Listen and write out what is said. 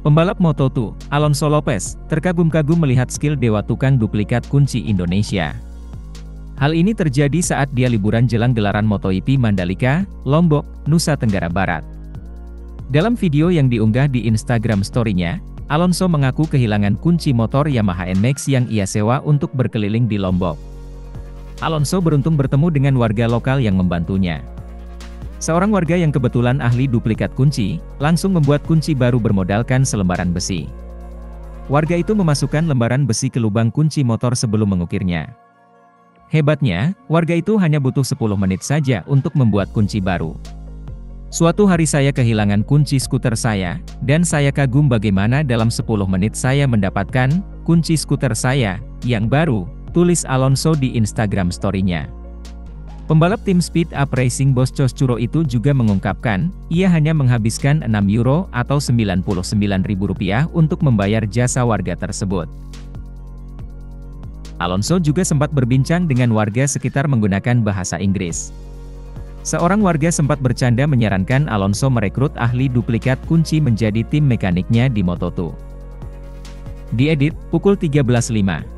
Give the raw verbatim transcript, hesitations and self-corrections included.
Pembalap Moto dua, Alonso Lopez, terkagum-kagum melihat skill dewa tukang duplikat kunci Indonesia. Hal ini terjadi saat dia liburan jelang gelaran MotoGP Mandalika, Lombok, Nusa Tenggara Barat. Dalam video yang diunggah di Instagram Story-nya, Alonso mengaku kehilangan kunci motor Yamaha N Max yang ia sewa untuk berkeliling di Lombok. Alonso beruntung bertemu dengan warga lokal yang membantunya. Seorang warga yang kebetulan ahli duplikat kunci, langsung membuat kunci baru bermodalkan selembaran besi. Warga itu memasukkan lembaran besi ke lubang kunci motor sebelum mengukirnya. Hebatnya, warga itu hanya butuh sepuluh menit saja untuk membuat kunci baru. Suatu hari saya kehilangan kunci skuter saya, dan saya kagum bagaimana dalam sepuluh menit saya mendapatkan kunci skuter saya yang baru, tulis Alonso di Instagram Story-nya. Pembalap tim Speed Up Racing Bosch Choscuro itu juga mengungkapkan, ia hanya menghabiskan enam euro atau sembilan puluh sembilan ribu rupiah untuk membayar jasa warga tersebut. Alonso juga sempat berbincang dengan warga sekitar menggunakan bahasa Inggris. Seorang warga sempat bercanda menyarankan Alonso merekrut ahli duplikat kunci menjadi tim mekaniknya di Moto dua. Diedit, pukul tiga belas lima.